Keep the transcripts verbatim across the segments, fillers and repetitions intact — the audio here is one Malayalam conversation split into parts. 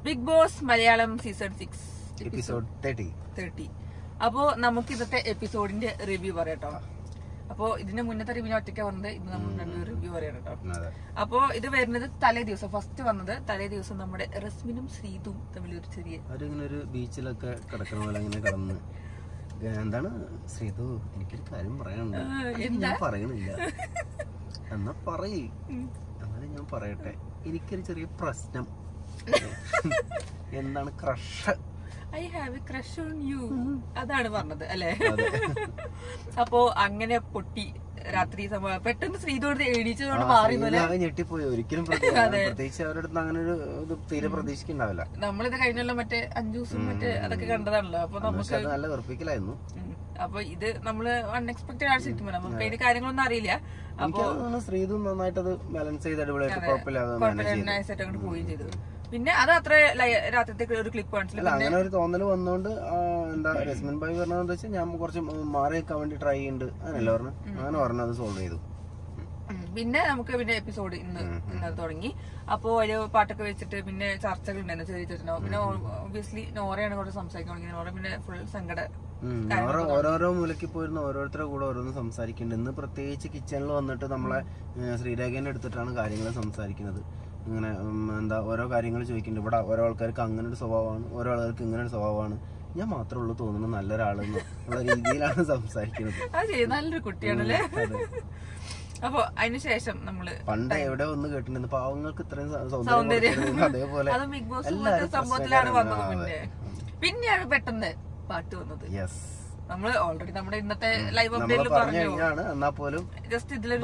Big Boss Malayalam season six episode thirty thirty അപ്പോ നമുക്ക് ഇന്നത്തെ എപ്പിസോഡിന്റെ റിവ്യൂ പറയാട്ടോ. അപ്പോ ഇതിന്റെ മുന്നത്തെ റിവ്യൂ ഒറ്റയ്ക്ക് വന്നത് ഇത് നമ്മൾ റിവ്യൂ പറയാം കേട്ടോ. അപ്പോ ഇത് വരുന്നത് തലേ ദിവസം ഫസ്റ്റ് വന്നത് തലേ ദിവസം നമ്മുടെ റസ്മിനും ശ്രീതും തമ്മിൽ ഒരു ചെറിയ അവരിങ്ങനെ ഒരു ബീച്ചിലൊക്കെ കിടക്കുന്ന പോലെ അങ്ങനെ കിടന്ന് എന്താണ് ശ്രീതു എനിക്കൊരു കാര്യം പറയാനുണ്ട്, ഞാൻ പറയണില്ല എന്നാ പറയ് എന്നാലും ഞാൻ പറയട്ടെ, എനിക്കൊരു ചെറിയ പ്രശ്നം. എന്താണ് crush? I have a crush on you അതാണ് പറഞ്ഞത് അല്ലേ? അപ്പോ അങ്ങനെ പൊട്ടി രാത്രി പെട്ടെന്ന് ശ്രീതോട് എണീച്ചതോട് മാറി ഞെട്ടിപ്പോയി. ഒരിക്കലും പ്രത്യേകിച്ച് അവരുടെ അങ്ങനെ ഒരു തീരെ പ്രതീക്ഷിക്കുന്നുണ്ടാവില്ല. നമ്മളിത് കഴിഞ്ഞല്ലോ മറ്റേ അഞ്ചു ദിവസം മറ്റേ അതൊക്കെ കണ്ടതാണല്ലോ. അപ്പൊ നമുക്ക് നല്ല വെറുപ്പിക്കലായിരുന്നു. അപ്പൊ ഇത് നമ്മള് അൺഎക്സ്പെക്ടഡ് ആണ് ശരിക്കും. നമുക്ക് അതിന്റെ കാര്യങ്ങളൊന്നും അറിയില്ല. അപ്പൊ ശ്രീതു നന്നായിട്ട് അത് ബാലൻസ് ചെയ്ത് അടിപൊളിയായിട്ട് കുഴപ്പമില്ലാതെ അങ്ങോട്ട് പോവുകയും ചെയ്തു. പിന്നെ അത് അത്ര രാത്രിത്തേക്ക് ഒരു ക്ലിപ്പ് കാണിച്ചില്ല. അങ്ങനെ ഒരു തോന്നല് വന്നോണ്ട് എന്താ രസ്മിൻ ഭായി പറഞ്ഞതെന്ന് വെച്ചാൽ ഞാൻ കുറച്ച് മാറി നിൽക്കാൻ വേണ്ടി ട്രൈ ചെയ്യുന്നുണ്ട് അങ്ങനല്ല പറഞ്ഞു. അങ്ങനെ പറഞ്ഞു അത് സോൾവ് ചെയ്തു. പിന്നെ നമുക്ക് പിന്നെ എപ്പിസോഡ് ഇന്ന് ഇന്നത് തുടങ്ങി. അപ്പോ ഒരു പാട്ടൊക്കെ വെച്ചിട്ട് പിന്നെ ചർച്ചകൾ ഉണ്ടായിരുന്നു ചെറിയ ചെറിയ. പിന്നെ ഒബ്വിയസ്ലി നോറയാണ് കുറച്ച് സംസാരിക്കാൻ തുടങ്ങി. നോറ പിന്നെ ഫുൾ സങ്കട ഓരോരോ മൂലയ്ക്ക് പോയിരുന്ന ഓരോരുത്തരുടെ കൂടെ ഓരോന്ന് സംസാരിക്കുന്നുണ്ട്. ഇന്ന് പ്രത്യേകിച്ച് കിച്ചണിൽ വന്നിട്ട് നമ്മളെ ശ്രീരേഖേനെ എടുത്തിട്ടാണ് കാര്യങ്ങൾ സംസാരിക്കുന്നത്. ഇങ്ങനെ എന്താ ഓരോ കാര്യങ്ങൾ ചോദിക്കുന്നുണ്ട്. ഇവിടെ ഓരോ ആൾക്കാർക്ക് അങ്ങനെ ഒരു സ്വഭാവമാണ്, ഓരോ ആൾക്കാർക്ക് ഇങ്ങനെ ഒരു സ്വഭാവമാണ്. ഞാൻ മാത്രമേ ഉള്ളൂ തോന്നുന്നു നല്ലൊരാളെന്ന് ഉള്ള രീതിയിലാണ് സംസാരിക്കുന്നത്. നല്ലൊരു കുട്ടിയാണല്ലേ. അപ്പൊ അതിനുശേഷം നമ്മള് പണ്ട് എവിടെ ഒന്ന് കേട്ടിട്ടുണ്ട് പാവങ്ങൾക്ക് ഇത്രയും സൗന്ദര്യം, അതേപോലെ സംഭവത്തിലാണ് വന്നത്. പിന്നെ പിന്നെയാണ് പെട്ടെന്ന് പാട്ട് വന്നത്. നമ്മള് ഓൾറെഡി നമ്മുടെ ഇന്നത്തെ ലൈവ് അപ്ഡേറ്റിൽ പറഞ്ഞു എന്നാ പോലും ജസ്റ്റ് ഇതിലൊരു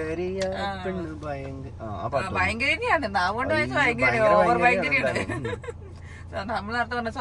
ഭയങ്കര തന്നെയാണ് നാവുകൊണ്ട് വായിച്ച ഭയങ്കര ഓവർ ഭയങ്കരയാണ്. നമ്മൾ നേരത്തെ പറഞ്ഞ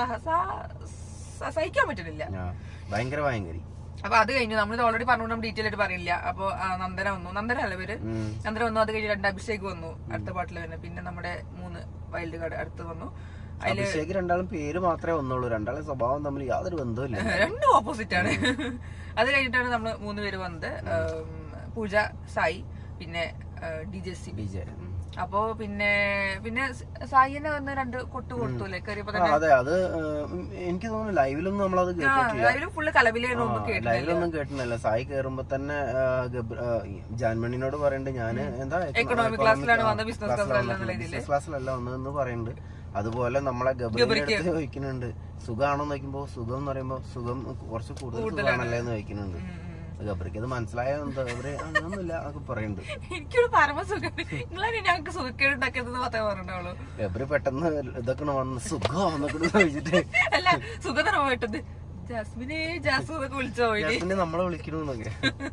സഹിക്കാൻ പറ്റുന്നില്ല, ഭയങ്കര ഭയങ്കര. അപ്പൊ അത് കഴിഞ്ഞു. നമ്മളിത് ഓൾറെഡി പറഞ്ഞുകൊണ്ട് നമ്മൾ ഡീറ്റെയിൽ ആയിട്ട് പറയില്ല. അപ്പൊ നന്ദന വന്നു, നന്ദന അല്ല പേര്, നന്ദന വന്നു. അത് കഴിഞ്ഞ് രണ്ട് അഭിഷേക് വന്നു അടുത്ത പാട്ടിൽ വരുന്നത്. പിന്നെ നമ്മുടെ മൂന്ന് വൈൽഡ് കാർഡ് അടുത്ത് വന്നു. അഭിഷേക് രണ്ടാളും പേര് മാത്രമേ ഒന്നുള്ളൂ, രണ്ടാളും സ്വഭാവം തമ്മിൽ യാതൊരു ബന്ധമില്ല, രണ്ടും ഓപ്പോസിറ്റ് ആണ്. അത് കഴിഞ്ഞിട്ടാണ് നമ്മള് മൂന്ന് പേര് വന്നത്. പൂജ, സായി, പിന്നെ ഡി ജെ സി. അപ്പോ പിന്നെ പിന്നെ സായിനെ വന്ന് രണ്ട് കൊട്ട് കൊടുത്തു അല്ലേ കയറിയപ്പോ തന്നെ. അതെ, അത് എനിക്ക് തോന്നുന്നു ലൈവിലൊന്നും നമ്മളത് ലൈവിലും ഫുള്ള് കലവിലൊന്നും ലൈവിലൊന്നും കേട്ടില്ല. സായി കയറുമ്പോ തന്നെ ജാൻമണിനോട് പറയണ്ട് ഞാന് എന്താ എക്കണോമിക് ക്ലാസ്സിലാണ് വന്നത്, ബിസിനസ് ബിസിനസ് ക്ലാസ്സിലല്ല വന്നതെന്ന് പറയുന്നുണ്ട്. അതുപോലെ നമ്മളെ ഗബ്രിക്ക് ചോദിക്കുന്നുണ്ട് സുഖമാണോ നോക്കുമ്പോ സുഖം എന്ന് പറയുമ്പോ സുഖം കുറച്ച് കൂടുതൽ സുഖമാണല്ലേ എന്ന് ചോദിക്കുന്നുണ്ട്. ഗബ്രിക്ക് അത് മനസ്സിലായോ എന്താ ഗബ്രി അങ്ങനൊന്നുമില്ല അതൊക്കെ പറയുന്നുണ്ട്. എനിക്കൊരു പരമസുഖം ഞങ്ങൾക്ക് സുഖക്കേടുണ്ടാക്കിയതെന്ന് മാത്രമേ പറഞ്ഞോളൂ. ഗബ്രി പെട്ടെന്ന് ഇതൊക്കെ വന്ന് സുഖമാന്നൊക്കെ ചോദിച്ചിട്ട് അല്ല സുഖം തന്നെ പോയിട്ടത് ജാസ്മിനെ ജാസ്മി എന്നൊക്കെ വിളിച്ചോ ജാസ്മിനെ നമ്മളെ വിളിക്കണമെന്നൊക്കെ.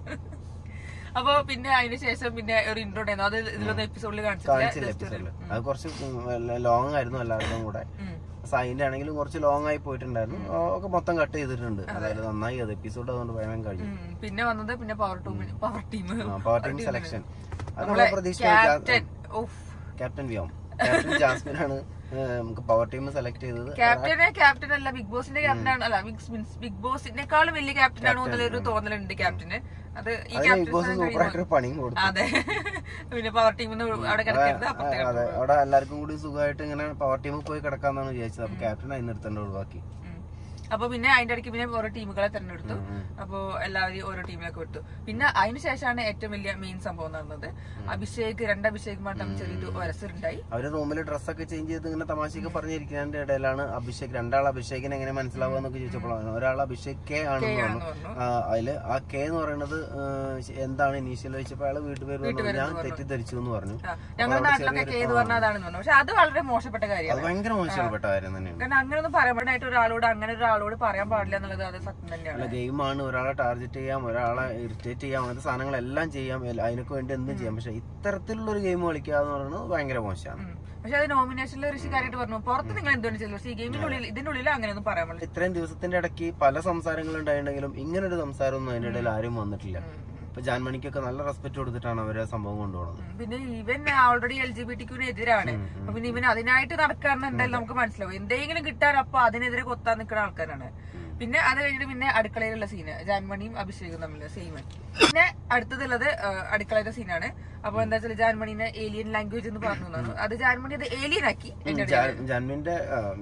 അപ്പൊ പിന്നെ അതിന് ശേഷം പിന്നെ ഒരു ഇൻട്രോ ഉണ്ടായിരുന്നു. അത് ഇതിലൊന്നും എപ്പിസോഡിൽ കാണിച്ചില്ല. അത് കുറച്ച് ലോങ് ആയിരുന്നു എല്ലാവരുടെയും കൂടെ. സൈൻ്റെ ആണെങ്കിലും കുറച്ച് ലോങ് ആയി പോയിട്ടുണ്ടായിരുന്നു. ഒക്കെ മൊത്തം കട്ട് ചെയ്തിട്ടുണ്ട്. അതായത് നന്നായി അത് എപ്പിസോഡ് അതുകൊണ്ട് പറയാൻ കഴിഞ്ഞു. പിന്നെ വന്നത് പിന്നെ power team power team power team selection അത് നമ്മളെ പ്രതീക്ഷിച്ച ക്യാപ്റ്റൻ വ്യോം ക്യാപ്റ്റൻ ജാസ്മിൻ ആണ് നമുക്ക് പവർ ടീം സെലക്ട് ചെയ്തത്. ക്യാപ്റ്റനെ ക്യാപ്റ്റൻ അല്ല ബിഗ് ബോസിന്റെ ക്യാപ്റ്റൻ ആണ്. അല്ല മീൻസ് ബിഗ് ബോസിനേക്കാളും വലിയ ക്യാപ്റ്റൻ ആണോ എന്നുള്ളൊരു തോന്നലുണ്ട് ക്യാപ്റ്റന്. അത് ഈ പണിയും കൊടുത്തു. അതെ, പിന്നെ പവർ ടീമിൽ അവിടെ കിടക്കരുത്. അതെ, അവിടെ എല്ലാവർക്കും കൂടി സുഖമായിട്ട് ഇങ്ങനെ പവർ ടീമിൽ പോയി കിടക്കാന്നാണ് വിചാരിച്ചത്. അപ്പൊ ക്യാപ്റ്റൻ അതിന് നിർത്തേണ്ട ഒഴിവാക്കി. അപ്പൊ പിന്നെ അതിന്റെ ഇടയ്ക്ക് പിന്നെ ഓരോ ടീമുകളെ തെരഞ്ഞെടുത്തു. അപ്പൊ എല്ലാവരും ഓരോ ടീമിലേക്ക് വിട്ടു. പിന്നെ അതിനുശേഷമാണ് ഏറ്റവും വലിയ മെയിൻ സംഭവം നടന്നത്. അഭിഷേക് രണ്ട് അഭിഷേകുമായിട്ട് തമ്മിൽ ചെറിയൊരു വരസുണ്ടായി. അവര് റൂമിൽ ഡ്രസ്സൊക്കെ ചേഞ്ച് ചെയ്ത് ഇങ്ങനെ തമാശയൊക്കെ പറഞ്ഞിരിക്കുന്നതിന്റെ ഇടയിലാണ് അഭിഷേക് രണ്ടാൾ അഭിഷേകിനെ എങ്ങനെ മനസ്സിലാവുക എന്നൊക്കെ ചോദിച്ചപ്പോഴാണ് ഒരാൾ അഭിഷേക് കെ ആണെന്ന് പറഞ്ഞു. അതില് ആ കെ എന്ന് പറയുന്നത് എന്താണ് ഇനീഷ്യൽ ചോദിച്ചപ്പോൾ അയാള് വീട്ടുപേര് ഞാൻ തെറ്റിദ്ധരിച്ചു എന്ന് പറഞ്ഞു. ഞങ്ങളുടെ നാട്ടിലൊക്കെ കെ എന്ന് പറഞ്ഞാൽ അതാണെന്ന് പറഞ്ഞു. പക്ഷെ അത് വളരെ മോശപ്പെട്ട കാര്യമാണ്. ഭയങ്കര മോശപ്പെട്ട കാര്യം തന്നെയാണ്. കാരണം അങ്ങനെയൊന്നും പറയാനായിട്ട് ഒരാളോട് അങ്ങനെ ഒരു ോട് പറയാൻ പാടില്ല എന്നുള്ളത് അത് സത്യം തന്നെയാണ്. ഗെയിമാണ്, ഒരാളെ ടാർഗറ്റ് ചെയ്യാം, ഒരാളെ ഇറിറ്റേറ്റ് ചെയ്യാം, അങ്ങനത്തെ സാധനങ്ങളെല്ലാം ചെയ്യാം, അതിനൊക്കെ വേണ്ടി എന്തും ചെയ്യാം. പക്ഷെ ഇത്തരത്തിലുള്ള ഒരു ഗെയിം കളിക്കുക എന്ന് പറയുന്നത് ഭയങ്കര മോശമാണ്. പക്ഷെ അത് നോമിനേഷനിൽ ഒരു കാര്യമായിട്ട് പറഞ്ഞു പുറത്ത് നിങ്ങൾ എന്തുകൊണ്ട് ചെയ്തു, പക്ഷേ ഈ ഗെയിമിനുള്ളിൽ ഇതിനുള്ളിൽ അങ്ങനെയൊന്നും പറയാൻ പറ്റില്ല. ഇത്രയും ദിവസത്തിന്റെ ഇടയ്ക്ക് പല സംസാരങ്ങൾ ഉണ്ടായിട്ടുണ്ടെങ്കിലും ഇങ്ങനൊരു സംസാരമൊന്നും അതിന്റെ ഇടയിൽ ആരും വന്നിട്ടില്ല. ഇപ്പൊ ജാൻമണിക്കൊക്കെ നല്ല റെസ്പെക്ട് കൊടുത്തിട്ടാണ് അവരെ സംഭവം കൊണ്ടുപോകുന്നത്. പിന്നെ ഇവൻ ഓൾറെഡി എൽ ജി ബി ടിക്കുവിന് എതിരാണ്. പിന്നെ ഇവൻ അതിനായിട്ട് നടക്കാറുണ്ടെങ്കിൽ നമുക്ക് മനസ്സിലാവും. എന്തെങ്കിലും കിട്ടാൻ അപ്പൊ അതിനെതിരെ കൊത്താൻ നിൽക്കുന്ന ആൾക്കാരാണ്. പിന്നെ അത് കഴിഞ്ഞിട്ട് പിന്നെ അടുക്കളയിലുള്ള സീന് ജാൻമണിയും അഭിഷേകും തമ്മിലുള്ള സെയിം. പിന്നെ അടുത്തതുള്ളത് അടുക്കളയിലെ സീനാണ്. അപ്പൊ എന്താ വെച്ചാൽ ജാൻമണിനെ ഏലിയൻ ലാംഗ്വേജ് എന്ന് പറഞ്ഞു തന്നു. അത് ജാൻമണി അത് ഏലിയൻ ആക്കി. ജാൻമണിന്റെ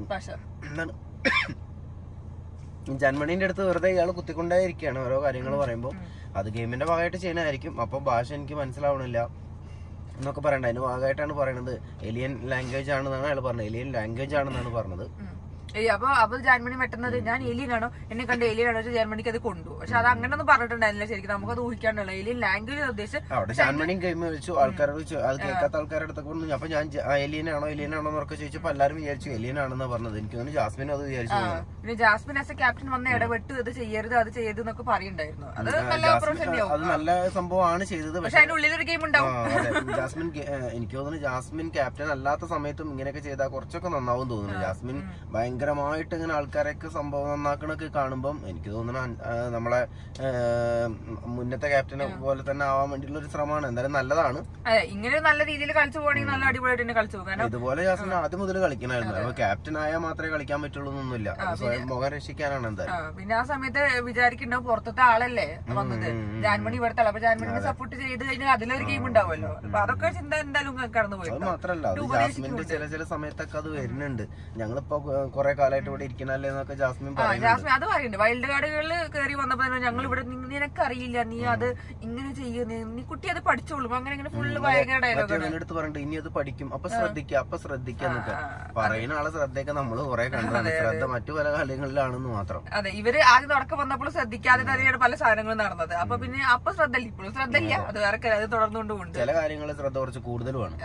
ജാൻമണിന്റെ അടുത്ത് വെറുതെ ഇയാൾ കുത്തിക്കൊണ്ടേയിരിക്കുകയാണ് ഓരോ കാര്യങ്ങൾ പറയുമ്പോൾ. അത് ഗെയിമിന്റെ ഭാഗമായിട്ട് ചെയ്യുന്നതായിരിക്കും. അപ്പൊ ഭാഷ എനിക്ക് മനസ്സിലാവണില്ല എന്നൊക്കെ പറയണ്ട. അതിന് ഭാഗമായിട്ടാണ് പറയണത് ഏലിയൻ ലാംഗ്വേജ് ആണെന്നാണ് അയാൾ പറഞ്ഞത്. ഏലിയൻ ലാംഗ്വേജ് ആണെന്നാണ് പറഞ്ഞത്. അപ്പൊ അപ്പൊ ജാൻമണി പെട്ടെന്നത് ഞാൻ ഏലിയൻ ആണോ എന്നെ കണ്ട് ഏലിയൻ ആണോ ജാൻമണിക്ക് അത് കൊണ്ടു. പക്ഷെ അത് അങ്ങനെ ഒന്നും പറഞ്ഞിട്ടുണ്ടായിരുന്നില്ല. ശരിക്കും നമുക്കത് ഊഹിക്കാണ്ടല്ലോ ഏലിയൻ ലാംഗ്വേജ് ഉദ്ദേശിച്ച്. അവിടെ ജാൻമണിയും ഗെയിം കളിച്ചു. ആൾക്കാരോട് അത് കേൾക്കാത്ത ആൾക്കാരുടെ അടുത്തൊക്കെ പറഞ്ഞു. അപ്പൊ ഞാൻ ഏലിയൻ ആണോ ഏലിയൻ ആണോ എന്നൊക്കെ ചോദിച്ചപ്പോ എല്ലാവരും വിചാരിച്ചു ഏലിയൻ ആണെന്നാ പറഞ്ഞത്. എനിക്ക് തോന്നുന്നു ജാസ്മിൻ അത് വിചാരിച്ചു. പിന്നെ ജാസ്മിൻ ആസ് എ ക്യാപ്റ്റൻ വന്ന് ഇടപെട്ട് ഇത് ചെയ്യരുത് അത് ചെയ്യരുത് എന്നൊക്കെ പറയുന്നുണ്ടായിരുന്നു. അത് നല്ല അത് നല്ല സംഭവമാണ് ചെയ്തത്. പക്ഷെ അതിന്റെ ഉള്ളിലൊരു ഗെയിം ഉണ്ടാവും. ജാസ്മിൻ എനിക്ക് തോന്നുന്നു ജാസ്മിൻ ക്യാപ്റ്റൻ അല്ലാത്ത സമയത്തും ഇങ്ങനെയൊക്കെ ചെയ്താൽ കുറച്ചൊക്കെ നന്നാവും തോന്നുന്നു. ജാസ്മിൻ ഭയങ്കരമായിട്ട് ഇങ്ങനെ ആൾക്കാരൊക്കെ സംഭവം നന്നാക്കണൊക്കെ കാണുമ്പം എനിക്ക് തോന്നുന്നു നമ്മളെ മുന്നത്തെ ക്യാപ്റ്റനെ പോലെ തന്നെ ആവാൻ വേണ്ടിയുള്ള ഒരു ശ്രമമാണ്. എന്തായാലും നല്ലതാണ്. ഇങ്ങനെ നല്ല രീതിയിൽ കളിച്ചു പോകണമെങ്കിൽ നല്ല അടിപൊളിയായിട്ട് തന്നെ കളിച്ചു പോകും. ഇതുപോലെ ജാസ്മിൻ ആദ്യം മുതൽ കളിക്കണമായിരുന്നു. അപ്പൊ ക്യാപ്റ്റൻ ആയാൽ മാത്രമേ കളിക്കാൻ പറ്റുള്ളൂ എന്നൊന്നുമില്ല. സ്വയം മുഖം രക്ഷിക്കാനാണ് എന്തായാലും. പിന്നെ ആ സമയത്ത് വിചാരിക്കുന്നുണ്ടാവും പുറത്തത്തെ ആളല്ലേ വന്നത് ജാൻമണി ഇവിടുത്തെ. അപ്പൊ ജാൻമണിനെ സപ്പോർട്ട് ചെയ്ത് കഴിഞ്ഞാൽ അതിലൊരു ഗെയിം ഉണ്ടാവുമല്ലോ. അപ്പൊ അതൊക്കെ ചിന്ത എന്തായാലും കടന്നു പോയി. അത് മാത്രല്ല അത് ജാസ്മിന്റെ ചില ചില സമയത്തൊക്കെ അത് വരുന്നുണ്ട്. ഞങ്ങളിപ്പോ കുറെ കാലമായിട്ട് ഇവിടെ ഇരിക്കണല്ലേ എന്നൊക്കെ ജാസ്മിൻ ജാസ്മിൻ അത് പറയുന്നുണ്ട്. വൈൽഡ് കാർഡുകളിൽ കയറി വന്നപ്പോ ഞങ്ങൾ ഇവിടെ നിനക്കറിയില്ല നീ അത് ഇങ്ങനെ ചെയ്യുന്ന നീ കുട്ടി അത് പഠിച്ചോളൂ അങ്ങനെ ഇങ്ങനെ ഫുള്ള് ഭയങ്കര ഡയലോഗ് അടുത്ത് പറഞ്ഞിട്ട് ഇനി അത് പഠിക്കും അപ്പൊ ശ്രദ്ധിക്കുക അപ്പൊ ശ്രദ്ധിക്കാന്നൊക്കെ പറയുന്ന ആളെ ശ്രദ്ധയൊക്കെ നമ്മള് കുറെ കണ്ടതാണ്. ശ്രദ്ധ മറ്റു പല കാര്യങ്ങളിലാണെന്ന് മാത്രം. അതെ ഇവര് ആദ്യം തുടക്കം വന്നപ്പോൾ ശ്രദ്ധിക്കാതെ തന്നെയാണ് പല സാധനങ്ങളും നടന്നത്. അപ്പൊ പിന്നെ അപ്പൊ ശ്രദ്ധ ഇല്ല ഇപ്പോഴും ശ്രദ്ധ ഇല്ല. അത് വേറെ അത് തുടർന്നുകൊണ്ടുണ്ട്. ചില കാര്യങ്ങളിൽ ശ്രദ്ധ കുറച്ച് കൂടുതലുമാണ്.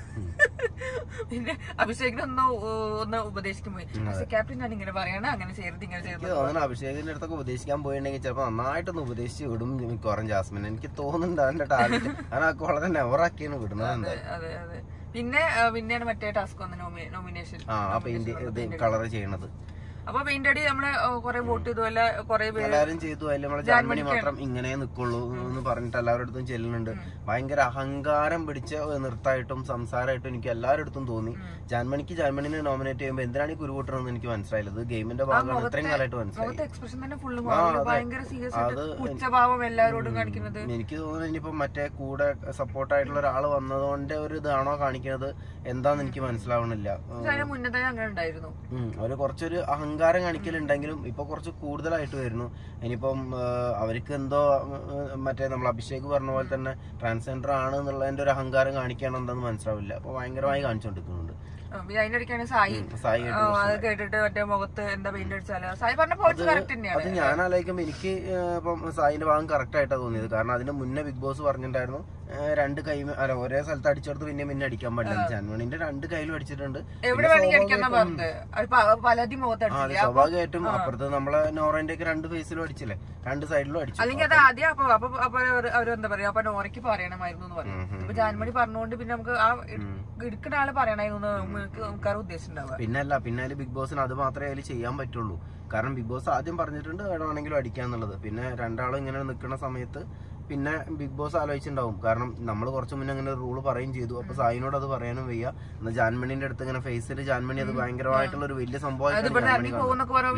പിന്നെ അഭിഷേകിനൊന്ന് ഒന്ന് ഉപദേശിക്കാൻ പോയി. പക്ഷെ ക്യാപ്റ്റൻ ഞാൻ ഇങ്ങനെ പറയണ അങ്ങനെ ചെയ്യരുത് ഇങ്ങനെ ചെയ്യരുത്. അഭിഷേകിന്റെ അടുത്തൊക്കെ ഉപദേശിക്കാൻ പോയിട്ടുണ്ടെങ്കിൽ ചിലപ്പോ നന്നായിട്ടൊന്ന് ഉപദേശിച്ച് വിടും മിക്കവാറും ജാസ്മിൻ. എനിക്ക് തോന്നുന്നുണ്ട് അതിന്റെ ടാർഗറ്റ് അതിനൊക്കെ വളരെ നെവറാക്കിയാണ് വിടുന്നത് എന്തായാലും. അതെ അതെ പിന്നെ പിന്നെയാണ് മറ്റേ ടാസ്ക് വന്ന നോമിനേഷൻ കളർ ചെയ്യണത്. അപ്പൊ പെയിന്റ് അടി നമ്മള് കൊറേ വോട്ട് ചെയ്തു അല്ല കൊറേ പേര് എല്ലാരും ചെയ്തു. അതിൽ നമ്മളെ ജാൻമണി മാത്രം ഇങ്ങനെ നിക്കുള്ളൂ എന്ന് പറഞ്ഞിട്ട് എല്ലാവരുടെ അടുത്തും ചെല്ലുന്നുണ്ട്. ഭയങ്കര അഹങ്കാരം പിടിച്ച നൃത്തമായിട്ടും സംസാരമായിട്ടും എനിക്ക് എല്ലാവരുടെ അടുത്തും തോന്നി. ജാൻമണിക്ക് ജാൻമണിനെ നോമിനേറ്റ് ചെയ്യുമ്പോൾ എന്തിനാണ് ഈ കുരുകൂട്ടണമെന്ന് എനിക്ക് മനസ്സിലായില്ലത്. ഗെയിമിന്റെ ഭാഗമാണ് ഇത്രയും കാലമായിട്ട് മനസ്സിലായി. എനിക്ക് തോന്നുന്നു ഇനിയിപ്പോ മറ്റേ കൂടെ സപ്പോർട്ടായിട്ടുള്ള ഒരാൾ വന്നതുകൊണ്ട് ഒരു ഇതാണോ കാണിക്കുന്നത് എന്താന്ന് എനിക്ക് മനസ്സിലാവണില്ല. അവര് കുറച്ചൊരു അഹങ്കാരം കാണിക്കലുണ്ടെങ്കിലും ഇപ്പൊ കുറച്ച് കൂടുതലായിട്ട് വരുന്നു. ഇനിയിപ്പം അവർക്ക് എന്തോ മറ്റേ നമ്മൾ അഭിഷേക് പറഞ്ഞ പോലെ തന്നെ ട്രാൻസ്ജെൻഡർ ആണ് എന്നുള്ളതിന്റെ ഒരു അഹങ്കാരം കാണിക്കുകയാണ് എന്താന്ന് മനസ്സിലാവില്ല. അപ്പൊ ഭയങ്കരമായി കാണിച്ചുകൊണ്ടിരിക്കുന്നുണ്ട്. അതിനിടയ്ക്കാണ് സായി അത് കേട്ടിട്ട് മറ്റേ മുഖത്ത് എന്താ പെയിന്റ് അടിച്ചാലോ സായി പറഞ്ഞ പോയിന്റ് കറക്റ്റ് തന്നെയാണ്. അത് ഞാൻ ആലോചിക്കുമ്പോ എനിക്ക് ഇപ്പം സായിന്റെ ഭാഗം കറക്റ്റ് ആയിട്ടാണ് തോന്നിയത്. കാരണം അതിന് മുന്നേ ബിഗ് ബോസ് പറഞ്ഞിട്ടുണ്ടായിരുന്നു രണ്ട് കൈ അല്ല ഒരേ സ്ഥലത്ത് അടിച്ചെടുത്ത് പിന്നെ പിന്നെ അടിക്കാൻ പാടില്ല. ജാൻമണിന്റെ രണ്ട് കൈയിലും അടിച്ചിട്ടുണ്ട്. സ്വാഭാവികമായിട്ടും അപ്പുറത്ത് നമ്മളെ നോറന്റെ ഒക്കെ രണ്ട് ഫേസിലും അടിച്ചില്ലേ, രണ്ട് സൈഡിലും അടിച്ചു. അല്ലെങ്കിൽ അത് ആദ്യം അപ്പൊ അപ്പൊ അവരെന്താ പറയാ അപ്പൊ നോറയ്ക്ക് പറയണമായിരുന്നു എന്ന് പറഞ്ഞു. അപ്പൊ ജാൻമണി പറഞ്ഞുകൊണ്ട് പിന്നെ നമുക്ക് ആ എടുക്കുന്ന ആള് പറയണമായിരുന്നു നമുക്ക് ഉദ്ദേശിച്ചിട്ടുണ്ടാവുക. പിന്നല്ല പിന്നെ ബിഗ് ബോസിന് അത് മാത്രമേ അതിൽ ചെയ്യാൻ പറ്റുള്ളൂ. കാരണം ബിഗ് ബോസ് ആദ്യം പറഞ്ഞിട്ടുണ്ട് വേണമെങ്കിലും അടിക്കാന്നുള്ളത്. പിന്നെ രണ്ടാളും ഇങ്ങനെ നിൽക്കുന്ന സമയത്ത് പിന്നെ ബിഗ് ബോസ് ആലോചിച്ചിട്ടുണ്ടാവും. കാരണം നമ്മൾ കുറച്ച് മുന്നേ അങ്ങനെ റൂള് പറയുകയും ചെയ്തു. അപ്പൊ സായിനോട് അത് പറയാനും വയ്യ. എന്നാൽ ജാൻമണിന്റെ അടുത്ത് ഇങ്ങനെ ഫേസിൽ ജാൻമണി അത് ഭയങ്കരമായിട്ടുള്ള ഒരു വലിയ സംഭവം. എനിക്ക് തോന്നുന്നു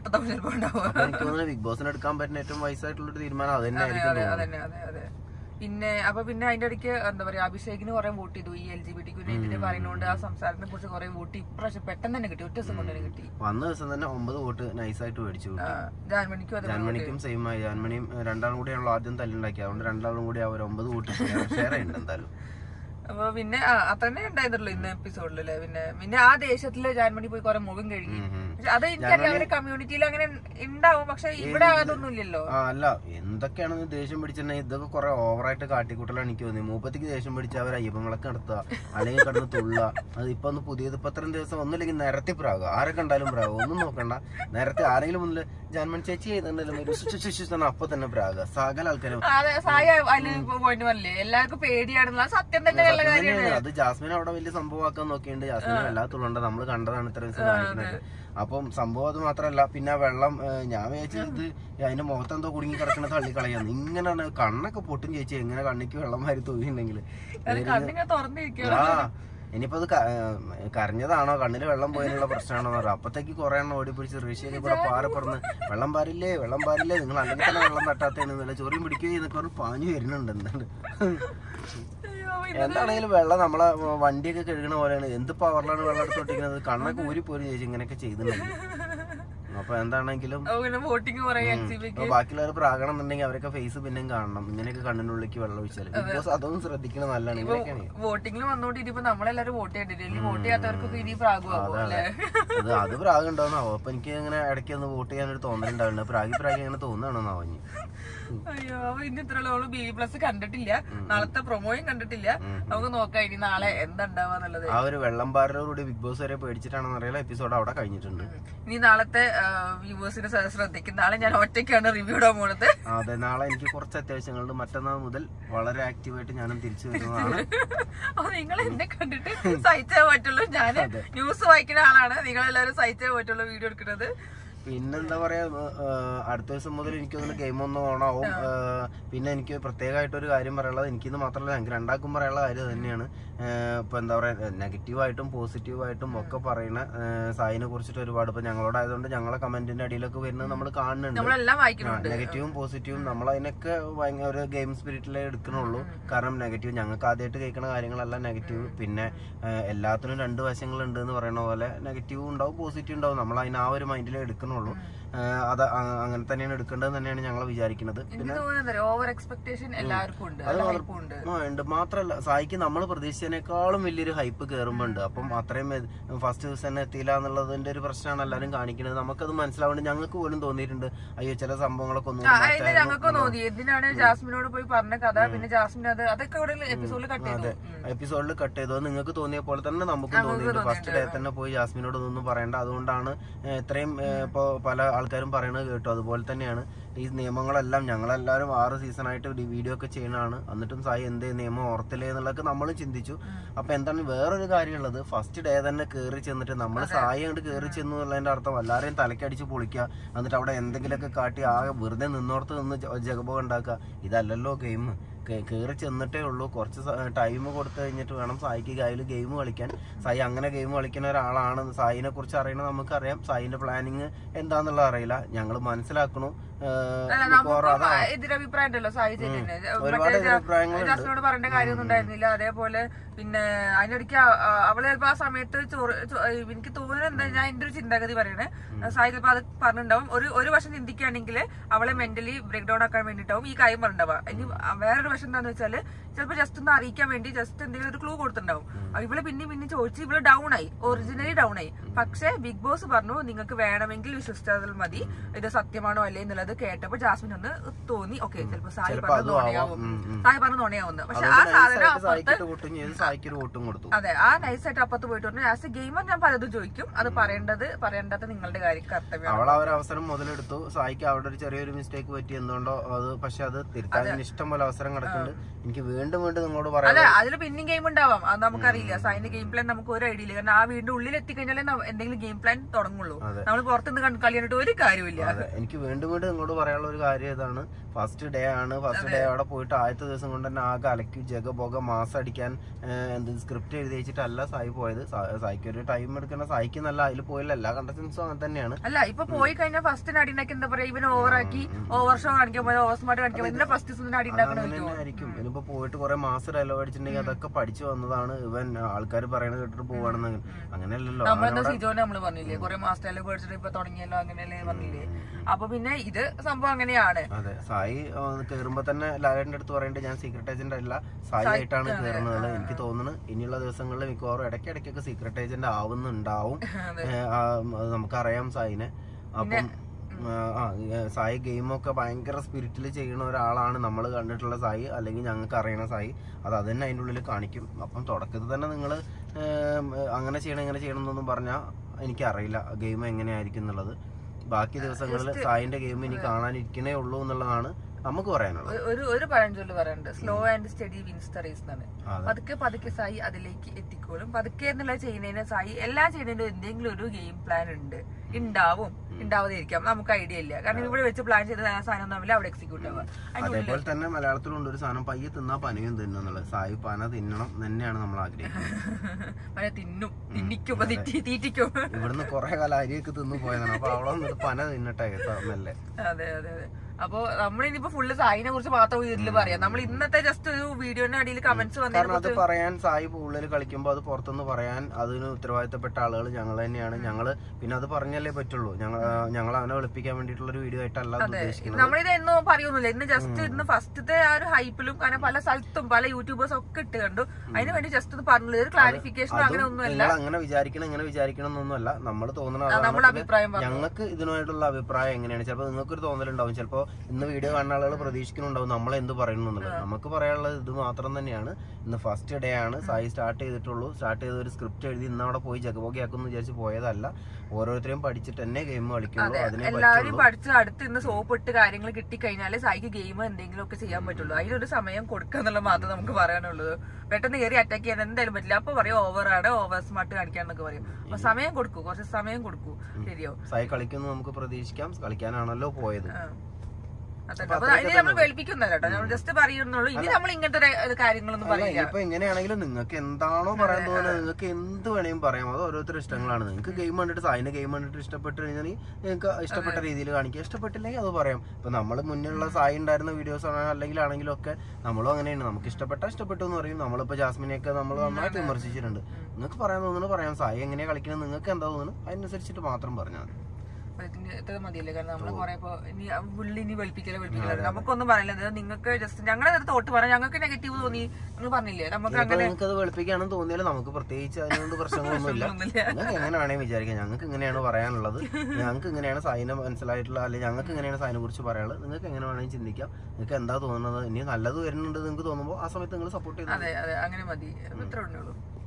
ബിഗ് ബോസിന് എടുക്കാൻ പറ്റുന്ന ഏറ്റവും വയസ്സായിട്ടുള്ള ഒരു തീരുമാനം അത് തന്നെ ആയിരിക്കും. പിന്നെ അപ്പൊ പിന്നെ അതിന്റെ ഇടയ്ക്ക് എന്താ പറയാ അഭിഷേകിന് കുറെ വോട്ട് ചെയ്തു. ഈ എൽ ജി ബി ടിക്ക് ഇതിന് പറയുന്നോണ്ട് ആ സംസാരത്തിനെ കുറിച്ച് കുറെ വോട്ട് ഇപ്രാവശ്യം പെട്ടെന്ന് തന്നെ കിട്ടി. ഒറ്റ ദിവസം കൊണ്ട് തന്നെ കിട്ടി. വന്ന ദിവസം തന്നെ ഒമ്പത് വോട്ട് നൈസായിട്ട് മേടിച്ചു. ജാൻമണിക്കും ജാൻമണിക്കും സെയിം ആയി. ജാൻമണിയും രണ്ടാളും കൂടിയാണല്ലോ ആദ്യം തല്ലുണ്ടാക്കി. അതുകൊണ്ട് രണ്ടാളും കൂടി അവർ ഒമ്പത് വോട്ട് ഷെയർ ഉണ്ട് എന്തായാലും. അപ്പൊ പിന്നെ അത്രന്നെ ഉണ്ടായിരുന്നല്ലോ ഇന്ന് എപ്പിസോഡിലല്ലേ. പിന്നെ പിന്നെ ആ ദേശത്തില് ജാൻമണി പോയി കുറെ മുഖം കഴുകി. പക്ഷെ അത് എനിക്കറിയാം അവരുടെ കമ്മ്യൂണിറ്റിയിൽ അങ്ങനെ ഉണ്ടാവും. പക്ഷെ ഇവിടെ അതൊന്നും ഇല്ലല്ലോ. ആ അല്ല എന്തൊക്കെയാണെന്ന് ദേഷ്യം പിടിച്ചിട്ടുണ്ടെങ്കിൽ ഇതൊക്കെ കുറെ ഓവറായിട്ട് കാട്ടിക്കൂട്ടലാണ് എനിക്ക് തോന്നി. മൂപ്പത്തിക്ക് ദേഷ്യം പിടിച്ച അവർ അയ്യപ്പൻ വിളക്ക് നടത്തുക അല്ലെങ്കിൽ കിടന്ന് തുള്ളുക. അത് ഇപ്പൊ ഒന്ന് പുതിയത് ഇപ്പൊ അത്രയും ദിവസം ഒന്നുമില്ലെങ്കിൽ നിരത്തി പ്രാകുക. ആരെ കണ്ടാലും പ്രാകുക. ഒന്നും നോക്കണ്ട. നേരത്തെ ആരെങ്കിലും മുന്നിൽ ജാൻമണി ചേച്ചി ചെയ്തിട്ടുണ്ടെങ്കിലും അപ്പൊ തന്നെ പ്രാകുക. സകല ആൾക്കാരും എല്ലാവർക്കും പേടിയാണെന്നുള്ള സത്യം തന്നെ. അത് ജാസ്മിൻ അവിടെ വലിയ സംഭവമാക്കാൻ നോക്കിയിട്ടുണ്ട്. ജാസ്മിൻ വല്ലാത്തുള്ളുണ്ട്. നമ്മള് കണ്ടതാണ് ഇത്ര ദിവസം കാണിക്കുന്നത്. അപ്പം സംഭവം അത് മാത്രല്ല പിന്നെ വെള്ളം ഞാൻ വിചാരിച്ചത് അതിന്റെ മുഖത്ത് എന്തോ കുടുങ്ങി കിടക്കണ തള്ളിക്കളയാന്ന്. ഇങ്ങനെ കണ്ണൊക്കെ പൊട്ടും ചേച്ചി എങ്ങനെ കണ്ണിക്ക് വെള്ളം വാരി തൂങ്ങിണ്ടെങ്കിൽ. ആ ഇനിയിപ്പോ അത് കരഞ്ഞതാണോ കണ്ണില് വെള്ളം പോയതിനുള്ള പ്രശ്നമാണോ പറയാം. അപ്പത്തേക്ക് കുറെ എണ്ണം ഓടിപ്പിടിച്ച് ഋഷിയൊക്കെ കൂടെ പാറി പറഞ്ഞ് വെള്ളം പാരില്ലേ വെള്ളം പാരില്ലേ നിങ്ങൾ അല്ലെങ്കിൽ തന്നെ വെള്ളം തട്ടാത്തേന്ന് ചൊറിയും പിടിക്കുകയും എന്നൊക്കെ പറഞ്ഞ് പാഞ്ഞു വരുന്നുണ്ട്. എന്താണ് എന്താണെങ്കിലും വെള്ളം നമ്മളെ വണ്ടിയൊക്കെ കഴുകണ പോലെയാണ്. എന്ത് പവറിലാണ് വെള്ളം എടുത്തോട്ടിരിക്കുന്നത്. കണ്ണൊക്കെ ഊരി പോലും ചേച്ചി ഇങ്ങനെയൊക്കെ ചെയ്തിട്ടുണ്ടെങ്കിൽ. അപ്പൊ എന്താണെങ്കിലും ബാക്കിയുള്ളവർ പ്രാകണം എന്നുണ്ടെങ്കിൽ അവരൊക്കെ ഫേസ് പിന്നെയും കാണണം. ഇങ്ങനെയൊക്കെ കണ്ണിനുള്ളിലേക്ക് വെള്ളം ഒഴിച്ചാല് ബിഗ് ബോസ് അതൊന്നും ശ്രദ്ധിക്കണം നല്ലതാണ്. ഇങ്ങനെയൊക്കെയാണ് വോട്ടിംഗിൽ വന്നോണ്ട് ഇനിയിപ്പോ നമ്മളെല്ലാരും വോട്ട് ചെയ്തിട്ടില്ല. വോട്ട് ചെയ്യാത്തവർക്കൊക്കെ ഇനി പ്രാഗുമാകും. അത് അത് പ്രാഗുണ്ടാവുന്നാവോ. അപ്പൊ എനിക്ക് ഇങ്ങനെ ഇടയ്ക്ക് ഒന്ന് വോട്ട് ചെയ്യാനൊരു തോന്നലുണ്ടാവില്ല. പ്രാഗി പ്രാഗി അങ്ങനെ തോന്നുകയാണോന്നാവോ. അയ്യോ അപ്പൊ ഇനി ഇത്രയുള്ള ബി പ്ലസ് കണ്ടിട്ടില്ല, നാളത്തെ പ്രൊമോയും കണ്ടിട്ടില്ല. നമുക്ക് നോക്കാം ഇനി നാളെ എന്താ ഉണ്ടാവാന്നുള്ളത്. ആ ഒരു വെള്ളം പാറയോടുകൂടി ബിഗ് ബോസ് വരെ പേടിച്ചിട്ടാണെന്ന് അറിയാലോ എപ്പിസോഡ് അവിടെ കഴിഞ്ഞിട്ടുണ്ട്. ഇനി നാളത്തെ വ്യൂവേഴ്സിനെ ശ്രദ്ധിക്കും. നാളെ ഞാൻ ഒറ്റയ്ക്കാണ് റിവ്യൂ ഇടാൻ പോണത്. അതെ നാളെ എനിക്ക് കുറച്ച് അത്യാവശ്യങ്ങളുണ്ട്. മറ്റന്നാൾ മുതൽ വളരെ ആക്റ്റീവായിട്ട് ഞാനും തിരിച്ചു വരുന്നതാണ്. അപ്പൊ നിങ്ങൾ എന്നെ കണ്ടിട്ട് സഹിച്ചേ പറ്റുള്ളൂ. ഞാൻ ന്യൂസ് വായിക്കുന്ന ആളാണ്. നിങ്ങളെല്ലാവരും സഹിച്ചേ പറ്റുള്ളൂ വീഡിയോ എടുക്കുന്നത്. പിന്നെന്താ പറയാ അടുത്ത ദിവസം മുതൽ എനിക്കൊന്ന് ഗെയിം ഒന്ന് ഓണാവും. പിന്നെ എനിക്ക് പ്രത്യേകമായിട്ടൊരു കാര്യം പറയാനുള്ളത്, എനിക്കിന്ന് മാത്രമല്ല ഞങ്ങൾക്ക് രണ്ടാൾക്കും പറയാനുള്ള കാര്യം തന്നെയാണ്. ഇപ്പൊ എന്താ പറയാ നെഗറ്റീവായിട്ടും പോസിറ്റീവായിട്ടും ഒക്കെ പറയുന്ന സായിനെ കുറിച്ചിട്ട് ഒരുപാട് ഇപ്പൊ ഞങ്ങളോടായതുകൊണ്ട് ഞങ്ങളെ കമന്റിന്റെ അടിയിലൊക്കെ വരുന്നത് നമ്മൾ കാണുന്നുണ്ട്. നെഗറ്റീവും പോസിറ്റീവും നമ്മൾ അതിനൊക്കെ ഭയങ്കര ഒരു ഗെയിം സ്പിരിറ്റിലേ എടുക്കണുള്ളൂ. കാരണം നെഗറ്റീവ് ഞങ്ങൾക്ക് ആദ്യമായിട്ട് കേൾക്കുന്ന കാര്യങ്ങളല്ല നെഗറ്റീവ്. പിന്നെ എല്ലാത്തിനും രണ്ട് വശങ്ങളുണ്ട് എന്ന് പറയുന്ന പോലെ നെഗറ്റീവും ഉണ്ടാവും പോസിറ്റീവ് ഉണ്ടാവും. നമ്മൾ അതിന് ആ ഒരു മൈൻഡിലേ എടുക്കണുള്ളൂ. അത് അങ്ങനെ തന്നെയാണ് എടുക്കേണ്ടത് തന്നെയാണ് ഞങ്ങൾ വിചാരിക്കുന്നത്. പിന്നെ ഓവർ എക്സ്പെക്ടേഷൻ എല്ലാവർക്കും ഉണ്ട്. മാത്രല്ല സായിക്ക് നമ്മൾ പ്രതീക്ഷിച്ചതിനേക്കാളും വലിയൊരു ഹൈപ്പ് കയറുമ്പോണ്ട്. അപ്പം അത്രയും ഫസ്റ്റ് ദിവസം തന്നെ എത്തിയില്ല എന്നുള്ളതിന്റെ ഒരു പ്രശ്നമാണ് എല്ലാവരും കാണിക്കുന്നത്. നമുക്കത് മനസ്സിലാവുന്നത് ഞങ്ങൾക്ക് പോലും തോന്നിയിട്ടുണ്ട്. അയ്യോ ചില സംഭവങ്ങളൊക്കെ ഒന്നും ഞങ്ങൾക്ക് തോന്നി. എന്തിനാണ് ജാസ്മിനോട് പോയി പറഞ്ഞ കഥ, പിന്നെ ജാസ്മിൻ അത് അതൊക്കെ എപ്പിസോഡിൽ കട്ട് ചെയ്തു എപ്പിസോഡിൽ കട്ട് ചെയ്തു നിങ്ങൾക്ക് തോന്നിയ പോലെ തന്നെ നമുക്കും തോന്നിയിട്ടുണ്ട്. ഫസ്റ്റ് ഡേ തന്നെ പോയി ജാസ്മിനോട് ഒന്നും പറയേണ്ട. അതുകൊണ്ടാണ് ഇത്രയും ഇപ്പൊ പല ആൾക്കാരും പറയണത് കേട്ടു. അതുപോലെ തന്നെയാണ് ഈ നിയമങ്ങളെല്ലാം ഞങ്ങളെല്ലാവരും ആറ് സീസണായിട്ട് വീഡിയോ ഒക്കെ ചെയ്യണതാണ്. എന്നിട്ടും സായി എന്ത് നിയമം ഓർത്തില്ലേ എന്നുള്ളതൊക്കെ നമ്മളും ചിന്തിച്ചു. അപ്പൊ എന്താണ് വേറൊരു കാര്യമുള്ളത്, ഫസ്റ്റ് ഡേ തന്നെ കയറി ചെന്നിട്ട് നമ്മൾ സായി അങ്ങോട്ട് കയറി ചെന്നു എന്നുള്ളതിന്റെ അർത്ഥം എല്ലാവരെയും തലക്കടിച്ച് പൊളിക്കുക, എന്നിട്ട് അവിടെ എന്തെങ്കിലുമൊക്കെ കാട്ടി ആ വെറുതെ നിന്നോർത്ത് നിന്ന് ജഗബോഗം ഉണ്ടാക്കുക. ഇതല്ലല്ലോ ഗെയിം. കയറി ചെന്നിട്ടേ ഉള്ളൂ. കുറച്ച് ടൈം കൊടുത്തു കഴിഞ്ഞിട്ട് വേണം സായിക്ക് കയ്യിൽ ഗെയിം കളിക്കാൻ. സായി അങ്ങനെ ഗെയിം കളിക്കുന്ന ഒരാളാണ്. സായിനെ കുറിച്ച് അറിയണം നമുക്കറിയാം. സായിന്റെ പ്ലാനിങ് എന്താന്നുള്ളത് അറിയില്ല. ഞങ്ങൾ മനസ്സിലാക്കണു. എതിരഭിപ്രായം ഉണ്ടല്ലോ സായി ജാസ്മിനോട് പറയേണ്ട കാര്യമൊന്നും ഉണ്ടായിരുന്നില്ല. അതേപോലെ പിന്നെ അതിനിടയ്ക്ക് അവള് ചിലപ്പോ ആ സമയത്ത് ചോറ് എനിക്ക് തോന്നുന്നത് എന്താ, ഞാൻ എന്റെ ഒരു ചിന്താഗതി പറയണേ, സായി ചിലപ്പോ അത് പറഞ്ഞിട്ടുണ്ടാവും. ഒരു ഒരു വശം ചിന്തിക്കുകയാണെങ്കിൽ അവളെ മെന്റലി ബ്രേക്ക് ഡൗൺ ആക്കാൻ വേണ്ടിട്ടാവും ഈ കാര്യം പറഞ്ഞിട്ടുണ്ടാവുക. ഇനി വേറൊരു വശം എന്താന്ന് വെച്ചാല് ചിലപ്പോ ജസ്റ്റ് ഒന്ന് അറിയിക്കാൻ വേണ്ടി ജസ്റ്റ് എന്തെങ്കിലും ഒരു ക്ലൂ കൊടുത്തിട്ടുണ്ടാവും. ഇവള് പിന്നെ പിന്നെ ചോദിച്ച് ഇവള് ഡൗൺ ആയി, ഒറിജിനലി ഡൗൺ ആയി. പക്ഷെ ബിഗ് ബോസ് പറഞ്ഞു നിങ്ങൾക്ക് വേണമെങ്കിൽ വിശ്വസിച്ചാൽ മതി, ഇത് സത്യമാണോ അല്ലേ എന്നുള്ളത് കേട്ടപ്പോ ജാസ്മിൻ ഒന്ന് തോന്നി ഓക്കെ ചിലപ്പോ സായി പറഞ്ഞ നോണയാവും, സായി പറഞ്ഞ നോണയാവുന്നു. പക്ഷെ ആ സാധനം അതെ ആ നൈസായിട്ട് അപ്പുറത്ത് പോയിട്ട് പറഞ്ഞു ആസ് എ ഗെയിമർ ഞാൻ പലതും ചോദിക്കും, അത് പറയേണ്ടത് പറയേണ്ടത് നിങ്ങളുടെ കാര്യം കർത്തവ്യം. അവൾ ആ ഒരു അവസരം മുതലെടുത്തു. സായിക്ക് അവിടെ ഒരു ചെറിയൊരു മിസ്റ്റേക്ക് പറ്റി എന്തുകൊണ്ടോ അത്, പക്ഷെ അത് തിരുത്താൻ ഇഷ്ടം പോലെ അവസരം കിടക്കുന്നുണ്ട്. എനിക്ക് വീണ്ടും വീണ്ടും നിങ്ങളോട് പറയാം അല്ല അതിൽ പിന്നെയും ഗെയിം ഉണ്ടാവാം, അത് നമുക്കറിയില്ല. സായിന്റെ ഗെയിം പ്ലാൻ നമുക്ക് ഒരു ഐഡിയ ഇല്ല. കാരണം ആ വീടിന്റെ ഉള്ളിൽ എത്തിക്കഴിഞ്ഞാലേ എന്തെങ്കിലും ഗെയിം പ്ലാൻ തുടങ്ങുള്ളൂ. നമ്മൾ പുറത്തുനിന്ന് കളിയായിട്ട് ഒരു കാര്യമില്ല. എനിക്ക് വീണ്ടും വീണ്ടും നിങ്ങളോട് പറയാനുള്ള ഒരു കാര്യം ഇതാണ്, ഫസ്റ്റ് ഡേ ആണ്. ഫസ്റ്റ് ഡേ അവിടെ പോയിട്ട് ആദ്യത്തെ ദിവസം കൊണ്ട് തന്നെ ആകെ അലക്കി ജഗബോഗ മാസം അടിക്കാൻ എന്ത് സ്ക്രിപ്റ്റ് എഴുതി വെച്ചിട്ടല്ല സായി പോയത്. സായിക്ക് ഒരു ടൈം എടുക്കുന്ന സായിക്ക് നല്ല അതിൽ പോയില്ല. എല്ലാ കണ്ടസ്റ്റൻസും അങ്ങനെ തന്നെയാണ്. അല്ല ഇപ്പൊ പോയി കഴിഞ്ഞാൽ ഫസ്റ്റ് അടി ഉണ്ടാക്കി എന്താ പറയാ, ഇവന് ഓവറാക്കി ഓവർ ഷോ കാണിക്കാൻ പോലെ ഓവർ സ്മാർട്ട് കാണിക്കാൻ പോലെ ഫസ്റ്റ് അടി ഉണ്ടാക്കണമായിരിക്കും. ഇതിപ്പോ പോയിട്ട് കുറെ മാസം ഡയലോഗ് അടിച്ചിട്ടുണ്ടെങ്കിൽ അതൊക്കെ പഠിച്ചു വന്നതാണ്. ഇവൻ ആൾക്കാർ പറയണത് കേട്ടിട്ട് പോവാണെന്ന് അങ്ങനെയല്ലല്ലോ. നമ്മളെന്താ സിജോനെ നമ്മള് പറഞ്ഞില്ലേ കുറെ മാസം ഡയലോഗ് അടിച്ചിട്ട് ഇപ്പൊ തുടങ്ങിയല്ലോ അങ്ങനെയല്ലേ പറഞ്ഞില്ലേ. അപ്പൊ പിന്നെ ഇത് സംഭവം അങ്ങനെയാണ്. അതെ സായി കേറുമ്പോ തന്നെ ലാലേട്ടന്റെ അടുത്ത് പറയേണ്ടത് ഞാൻ സീക്രട്ട് ഏജന്റ് അല്ല, സായി ആയിട്ടാണ് കയറുന്നത്. എനിക്ക് തോന്നുന്നു ഇനിയുള്ള ദിവസങ്ങളിൽ മിക്കവാറും ഇടയ്ക്കിടയ്ക്കൊക്കെ സീക്രട്ട് ഏജന്റ് ആവുന്നുണ്ടാവും. നമുക്കറിയാം സായിനെ. അപ്പം ആ സായി ഗെയിമൊക്കെ ഭയങ്കര സ്പിരിറ്റിൽ ചെയ്യുന്ന ഒരാളാണ് നമ്മൾ കണ്ടിട്ടുള്ള സായി, അല്ലെങ്കിൽ ഞങ്ങൾക്ക് അറിയണ സായി. അത് അത് തന്നെ അതിൻ്റെ ഉള്ളിൽ കാണിക്കും. അപ്പം തുടക്കത്തിൽ തന്നെ നിങ്ങൾ അങ്ങനെ ചെയ്യണം ഇങ്ങനെ ചെയ്യണം എന്നൊന്നും പറഞ്ഞാൽ എനിക്കറിയില്ല ഗെയിം എങ്ങനെയായിരിക്കും എന്നുള്ളത്. ബാക്കി ദിവസങ്ങളിൽ സായിന്റെ ഗെയിം ഇനി കാണാനിരിക്കണേ ഉള്ളൂ എന്നുള്ളതാണ് നമുക്ക് പറയാനുള്ളത്. ഒരു ഒരു പഴഞ്ചൊല്ല് പറയുന്നുണ്ട്, slow and steady wins the race എന്നാണ്. പതുക്കെ പതുക്കെ സായി അതിലേക്ക് എത്തിക്കോളും. പതുക്കെ എന്നുള്ള ചെയ്യുന്നതിന് സായി എല്ലാം ചെയ്യുന്നതിന്റെ എന്തെങ്കിലും ഒരു ഗെയിം പ്ലാൻ ഉണ്ട്, ഉണ്ടാവും, ഉണ്ടാവാതെ ഇരിക്കാം, നമുക്ക് ഐഡിയ ഇല്ല. കാരണം ഇവിടെ വെച്ച് പ്ലാൻ ചെയ്ത സാധനം തമ്മിൽ അവിടെ എക്സിക്യൂട്ട് ആവുക. അതേപോലെ തന്നെ മലയാളത്തിലുണ്ട് ഒരു സാധനം, പയ്യെ തിന്നാ പനയും തിന്നുന്നുള്ളത്. സായി പന തിന്നണം തന്നെയാണ് നമ്മൾ ആഗ്രഹിക്കുന്നത്. തിന്നും തിന്നിക്കും തീറ്റിക്കും. ഇവിടുന്ന് കുറെ കാലം അരിയൊക്കെ തിന്നു പോയതാണ്. അപ്പൊ അവിടെ വന്നിട്ട് പന തിന്നട്ടെ കേട്ടല്ലേ. അതെ അതെ അതെ. അപ്പൊ നമ്മളിനിപ്പോ ഫുള്ള് സായിനെ കുറിച്ച് മാത്രം ഇതിൽ പറയാം. നമ്മൾ ഇന്നത്തെ ജസ്റ്റ് ഒരു വീഡിയോന്റെ അടിയിൽ കമന്റ്സ് വന്നു. അത് പറയാൻ സായി ഉള്ളിൽ കളിക്കുമ്പോ അത് പുറത്തുനിന്ന് പറയാൻ അതിന് ഉത്തരവാദിത്തപ്പെട്ട ആളുകൾ ഞങ്ങൾ തന്നെയാണ്. ഞങ്ങള് പിന്നെ അത് പറഞ്ഞല്ലേ പറ്റുള്ളൂ. ഞങ്ങൾ ഞങ്ങൾ അവനെ വിളിപ്പിക്കാൻ വേണ്ടിയിട്ടുള്ള ഒരു വീഡിയോ ആയിട്ടല്ല ഉദ്ദേശിക്കുന്നത്. നമ്മളിത് എന്നോ പറയൊന്നുമില്ല. ഇന്ന് ജസ്റ്റ് ഇന്ന് ഫസ്റ്റത്തെ ആ ഒരു ഹൈപ്പിലും കാരണം പല സ്ഥലത്തും പല യൂട്യൂബേഴ്സ് ഒക്കെ ഇട്ട് കണ്ടു. അതിന് വേണ്ടി ജസ്റ്റ് ഒന്ന് പറഞ്ഞില്ല, ഒരു ക്ലാരിഫിക്കേഷൻ അങ്ങനെ ഒന്നുമല്ല. അങ്ങനെ വിചാരിക്കണം ഇങ്ങനെ വിചാരിക്കണം എന്നൊന്നുമല്ല. നമ്മൾ തോന്നുന്ന ഞങ്ങൾക്ക് ഇതിനായിട്ടുള്ള അഭിപ്രായം എങ്ങനെയാണ്. ചിലപ്പോൾ നിങ്ങൾക്കൊരു തോന്നലുണ്ടാവും. ചിലപ്പോ ഇന്ന് വീഡിയോ കാണുന്ന ആളുകൾ പ്രതീക്ഷിക്കുന്നുണ്ടാവും നമ്മൾ എന്ത് പറയുന്നു എന്നുള്ളത്. നമുക്ക് പറയാനുള്ളത് ഇത് മാത്രം തന്നെയാണ്. ഇന്ന് ഫസ്റ്റ് ഡേ ആണ്. സായി സ്റ്റാർട്ട് ചെയ്തിട്ടുള്ളൂ. സ്റ്റാർട്ട് ചെയ്ത ഒരു സ്ക്രിപ്റ്റ് എഴുതി ഇന്ന് അവിടെ പോയി ജഗബോഗിയാക്കുന്നു വിചാരിച്ച് പോയതല്ല. ഓരോരുത്തരെയും പഠിച്ചിട്ട് തന്നെ ഗെയിം കളിക്കുള്ളൂ. എല്ലാവരും പഠിച്ച് അടുത്ത് ഇന്ന് സോപ്പ് ഇട്ട് കാര്യങ്ങൾ കിട്ടിക്കഴിഞ്ഞാല് സായിക്ക് ഗെയിം എന്തെങ്കിലും ഒക്കെ ചെയ്യാൻ പറ്റുള്ളൂ. അതിനൊരു സമയം കൊടുക്കുക എന്നുള്ള മാത്രം നമുക്ക് പറയാനുള്ളത്. പെട്ടെന്ന് കയറി അറ്റാക്ക് ചെയ്യാൻ എന്തായാലും പറ്റില്ല. അപ്പൊ പറയും ഓവറാണ്, ഓവർ സ്മാർട്ട് കാണിക്കാന്നൊക്കെ പറയും. അപ്പൊ സമയം കൊടുക്കൂ, കുറച്ച് സമയം കൊടുക്കൂ. ശരിയോ? സായി കളിക്കുന്നു നമുക്ക് പ്രതീക്ഷിക്കാം. കളിക്കാനാണല്ലോ പോയത്. ഇനി നമ്മൾ വെളുപ്പിക്കുന്നല്ലോ കേട്ടോ, നമ്മൾ ജസ്റ്റ് പറയുന്നുള്ളൂ. ഇനി നമ്മൾ ഇങ്ങനത്തെ കാര്യങ്ങളൊന്നും പറയില്ല. ഇപ്പൊ എങ്ങനെയാണെങ്കിലും നിങ്ങൾക്ക് എന്താണോ പറയാൻ തോന്നുന്നത് നിങ്ങൾക്ക് എന്ത് വേണേലും പറയാം. അത് ഓരോരുത്തരുടെ ഇഷ്ടങ്ങളാണ്. നിങ്ങൾക്ക് ഗെയിം കണ്ടിട്ട് സായിന് ഗെയിം കണ്ടിട്ട് ഇഷ്ടപ്പെട്ട് കഴിഞ്ഞാൽ നിങ്ങൾക്ക് ഇഷ്ടപ്പെട്ട രീതിയിൽ കാണിക്കുക. ഇഷ്ടപ്പെട്ടില്ലെങ്കിൽ അത് പറയാം. ഇപ്പൊ നമ്മൾ മുന്നിലുള്ള സായി ഉണ്ടായിരുന്ന വീഡിയോസ് ആണെങ്കിലും അല്ലെങ്കിൽ ആണെങ്കിലും ഒക്കെ നമ്മളും അങ്ങനെയാണ്. നമുക്ക് ഇഷ്ടപ്പെട്ട ഇഷ്ടപ്പെട്ടു എന്ന് പറയും. നമ്മളിപ്പോ ജാസ്മിനെയൊക്കെ നമ്മൾ നന്നായിട്ട് വിമർശിച്ചിട്ടുണ്ട്. നിങ്ങൾക്ക് പറയാൻ തോന്നുന്നു പറയാം. സായി എങ്ങനെയാ കളിക്കുന്നത് നിങ്ങൾക്ക് എന്താ തോന്നുന്നു അതിനനുസരിച്ചിട്ട് മാത്രം പറഞ്ഞാൽ മതി. ഇത്ര മതിയല്ലേ? കാരണം നമ്മള് കുറെ ഇപ്പൊ ഇനി പുള്ളി ഇനി വെളുപ്പിക്കല വെളുപ്പിക്കല നമുക്കൊന്നും പറയില്ല. നിങ്ങൾക്ക് ജസ്റ്റ് ഞങ്ങളുടെ അടുത്ത് തോട്ട് പറയാം. ഞങ്ങൾക്ക് നെഗറ്റീവ് തോന്നി നിങ്ങൾ പറഞ്ഞില്ലേ, നമുക്ക് അങ്ങനെ നിങ്ങൾക്ക് വെളുപ്പിക്കാണെന്ന് തോന്നിയാലും നമുക്ക് പ്രത്യേകിച്ച് അതിനോട് പ്രശ്നങ്ങളൊന്നുമില്ല. നിങ്ങൾക്ക് എങ്ങനെ വേണമെങ്കിൽ വിചാരിക്കാം. ഞങ്ങൾക്ക് ഇങ്ങനെയാണ് പറയാനുള്ളത്, ഞങ്ങൾക്ക് ഇങ്ങനെയാണ് സായിനെ മനസ്സിലായിട്ടുള്ള, അല്ലെങ്കിൽ ഞങ്ങൾക്ക് ഇങ്ങനെയാണ് സായിനെ കുറിച്ച് പറയാനുള്ളത്. നിങ്ങൾക്ക് എങ്ങനെ വേണമെങ്കിൽ ചിന്തിക്കാം. നിങ്ങൾക്ക് എന്താ തോന്നുന്നത്, ഇനി നല്ലത് വരുന്നുണ്ട് നിങ്ങൾക്ക് തോന്നുമ്പോൾ ആ സമയത്ത് നിങ്ങൾ സപ്പോർട്ട് ചെയ്യും. അതെ അതെ അങ്ങനെ മതി. ഇത്രേ ഉള്ളൂ.